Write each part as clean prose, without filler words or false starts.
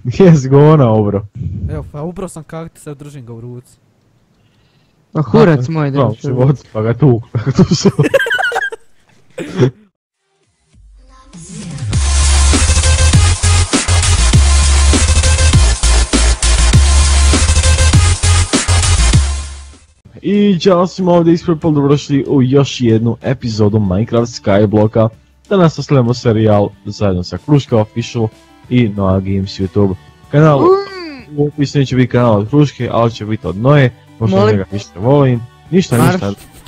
Jes ga ona obro. Evo, pa ubrao sam kaktus, evo držim ga u ruci. Pa kurac moj da ću. Pa ga tu se... I čao svima ovdje iz Purple, dobrodošli u još jednu epizodu Minecraft Skyblocka. Danas nastavljamo serijal zajedno sa Kruška Official i Noah Games YouTube kanal. U opisu neće biti kanal od Kruške, ali će biti od Noe, pošto njega ništa volim. Ništa.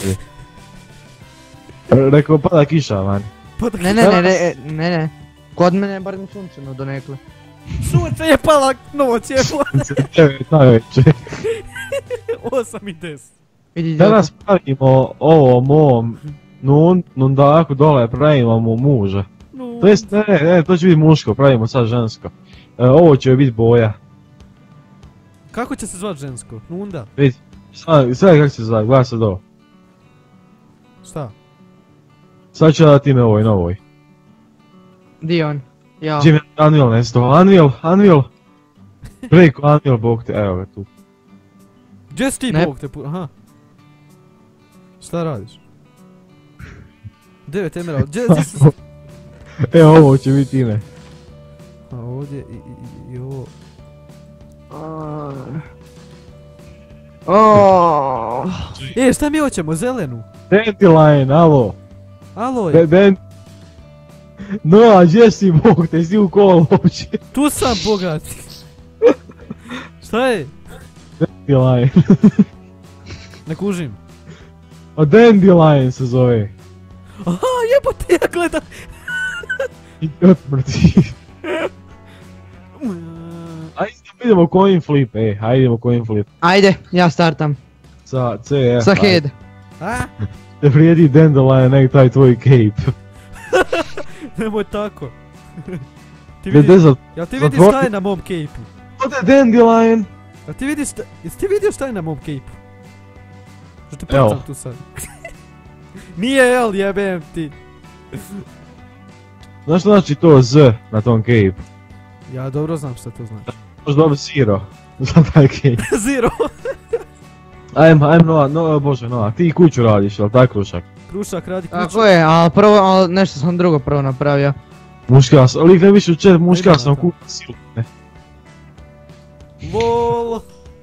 Rekao pada kiša van. Ne. Kod mene je barem sunčano donekle. Sunce je pala, noć je pala. 9 najveće. 8 i 10. Danas pravimo ovo mom Nundaku dole, pravimo mu muža. To jest, ne, to će biti muško, pravimo sad žensko. Ovo će biti boja. Kako će se zvat žensko? Nunda? Vidi, sve kako će se zvat, gledaj sad ovo. Šta? Sad ću dati ime ovoj novoj. Di on? Ja. Jimmy Unreal nesto, Unreal. Preko Unreal, bog te, evo ga tu. Gdje si ti bog te aha. Šta radiš? 9 emerald, gdje si? Evo ovo će biti ime. A ovdje i ovo. Šta mi hoćemo, zelenu? Dandelion, alo. Alo je. No, a gdje si bog te, si u kolo uopće? Tu sam bogat. Šta je? Dandelion. Ne kužim. A Dandelion se zove. Aha, jebote, ja gledam. Idiot mrtvi. Ajde idemo coin flip, ajde idemo coin flip. Ajde, ja startam. Sa CF. Sa head. A? Te vrijedi Dandelion, nek taj tvoj cape. Nemoj tako. Jel ti vidiš šta je na mom cape-u? Ode Dandelion! Jesi ti vidio šta je na mom cape-u? Što te pacam tu sad? Nije jel, jebem ti. Znaš što znači to Z na tom cape? Ja dobro znam šta to znači. Možda dobro zero za taj cape. Zero? Ajmo Noah, ti kuću radiš, jel tako Krušak? Krušak radi kuću. Tako je, ali nešto sam drugo prvo napravio. Muškars, lik ne više u chat, muškars sam kupio silu, ne? LOL.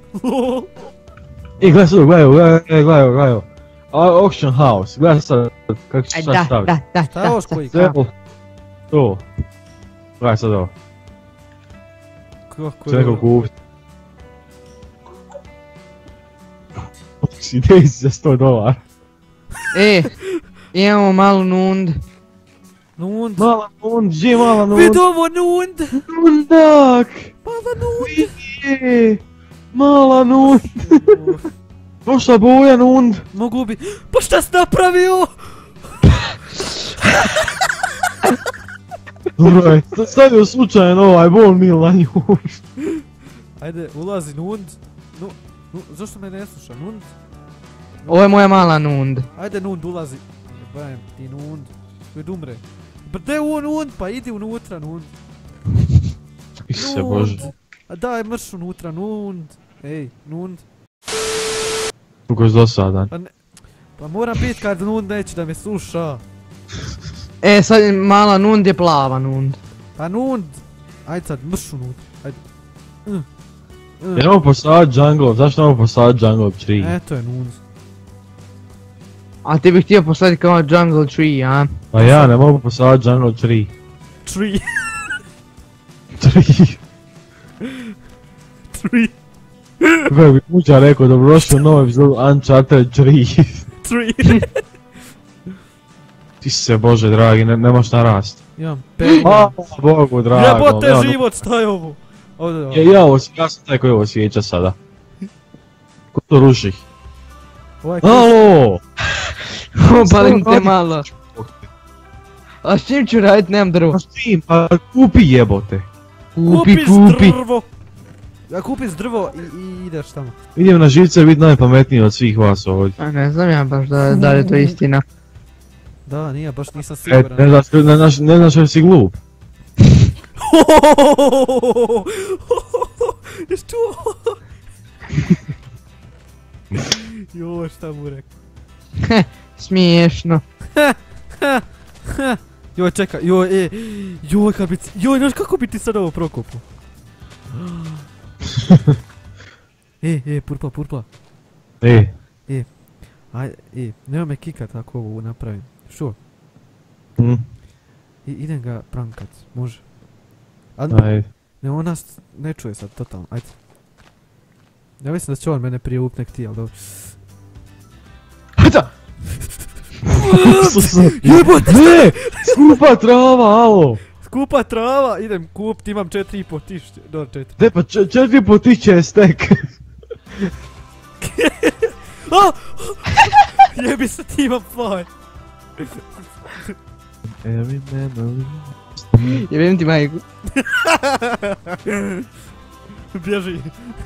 Gledaj sad, gledaj. Auction house, gledaj sad kako ćeš sad staviti. Šta je ovo koji? To. Gledaj sad ovo. Kako će je neko kupiti. Idej si za $100. Imamo malu nund. Nund? Mala nund, gdje mala nund? Vid ovo nund! Nundak! Mala nund! Mala nund! Došla boja nund! Mogu bi... Pa šta si napravio? Dobro je, stavio slučajan ovaj ball mill na nju. Ajde, ulazi nund. Zašto me ne sluša? Nund? Ovo je moja mala nund. Ajde nund, ulazi. Jebajem ti nund. Gdje umre? Gdje u nund? Pa idi unutra nund. Isuse Bože. A daj mrš unutra nund. Ej, nund. Kako si dosadan. Pa moram bit kad nund neće da me sluša. Sad mala nund je plava nund. Pa nund. Ajde sad, mrš unutra. Ajde. Idemo posadit jungle, zašto nemamo posadit jungle tree? Eto je nund. A ti bih htio posaditi kao jungle tree, a? Pa ja ne mogu posadit jungle tree. Tree. Kako bi kuća rekao, dobrodošli u novu epizodu Uncharted 3. Ti se Bože dragi, ne možeš narast. Imam pet. Hvala Bogu drago. Jebote život, šta je ovo? Ja sam taj koji ovo svijeća sada. Ko to ruši? Alo! Opalim te malo. A s čim ću radit, nemam drvo. A s čim? Pa kupi jebote. Kupi drvo. Ja kupi drvo i ideš tamo. Idem na živce biti najpametniji od svih vas ovdje. Ne znam ja baš da li je to istina. Da, nije, baš nisam siguran. Ne znaš jer si glup. Jesi čuo? Joj, šta mu rekao? Smiješno. Joj, čekaj, joj, joj, kad bi, joj, znaš kako bi ti sad ovo prokopo? Purpla. Aj, nema me kikat ako ovo napravim. Što? Idem ga prankat, može. Ajde. Ne, on nas ne čuje sad, totalno, ajde. Ja mislim da će on mene prije upnek ti, ali dobro. Hajda! Jebote! Ne! Skupa trava, alo! Skupa trava, idem kupit, imam 4,5 tišće, dobro 4. De pa 4,5 tišće je stek. Jebi se ti imam plaj. Every memory. Jebim ti majku. Bježi.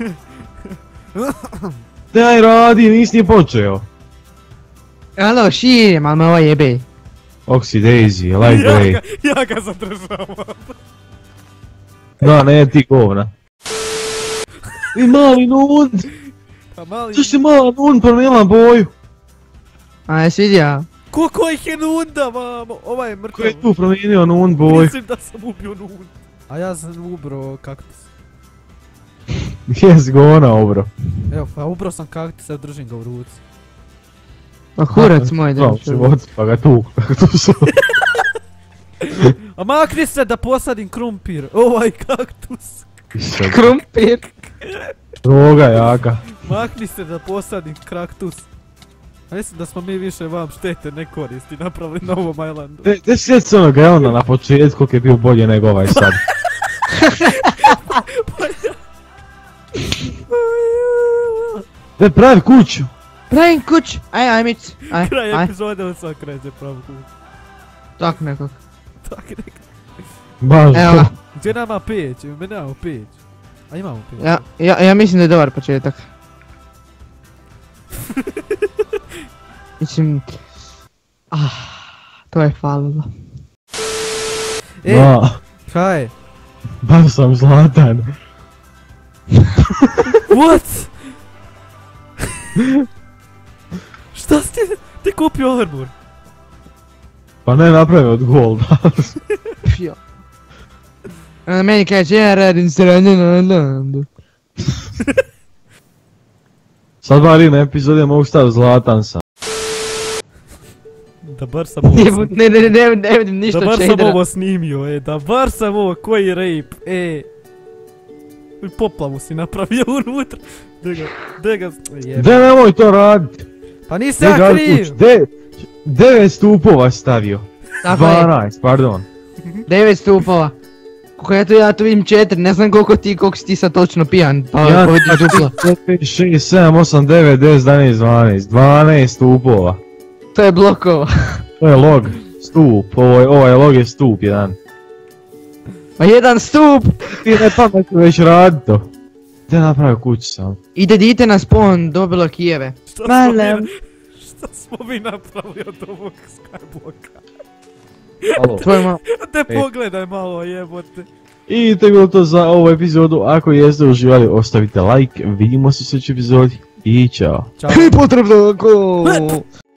Daj radi, nisi nije počeo. Alo, širim, ali me ovo jebe. Oxy Daisy, light grey. Ja ga zadržavam. Da, ne, ti govna. I mali nund! Pa mali... Zašto je mala nund promijenila boju? A jesi vidio? Koliko ih je nunda, mamo? Ovaj je mrtav. Ko je tu promijenio nund boju? Mislim da sam ubio nund. A ja sam ubro kaktus. Jes govna obro. Evo, pa ubro sam kaktus, sad držim ga u ruci. Pa kurac moj da mi život, pa ga tu su. A makni se da posadim krumpir, ovaj kaktus. Krumpir. Droga jaka. Makni se da posadim kaktus. A mislim da smo mi više vam štete ne koristi napravili na ovom islandu. Gdje sjeti se onog Elona na početku koji je bio bolje nego ovaj sad? Pravi kuću! Pravim kuć, aj mic, aj. Kraj epizode on sad kreće pravu kuću. Tak nekak. Tak nekak. Baš Evo ga. Gdje nama peć? Mi nemamo peć. A imamo peć. Ja mislim da je dobar početak. Mislim... to je falilo. Kaj? Baš sam zlatan. What? Šta si ti kupio armor? Pa ne napravio od golda. Meni kaže, ja radim sranje na landu. Sad bar ime epizode mogu staviti zlatan sam. Da bar sam ovo snimio. Ne vidim ništa shadera. Da bar shadera. sam ovo snimio, da bar sam ovo, koji rape, poplavu si napravio unutra. Dega, De nemoj to radit. Pa nisi ja kriv. 9 stupova stavio. Tako je. 12, pardon. 9 stupova. Koliko ja tu vidim 4, ne znam koliko si ti sad točno pijan, pa vidiš duplo. 5, 6, 7, 8, 9, 10, 11, 12, 12 stupova. To je blokova. To je log, stup, ovaj log je stup jedan. Pa jedan stup! Ti ne pametno već radit to. Gdje napravio kuću sam? Ide dite na spawn, dobilo kijeve. Šta smo mi napravili od ovog skyblocka? Alo. Tvoj malo. Te pogledaj malo, jebote. I to je bilo to za ovu epizodu. Ako jeste uživali, ostavite like. Vidimo se u sljedećoj epizodi. I čao. Ćao. Potrebno ako...